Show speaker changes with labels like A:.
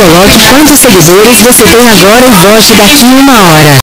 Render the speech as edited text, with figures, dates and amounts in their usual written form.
A: coloque quantos seguidores você tem agora e vote daqui em 1 hora.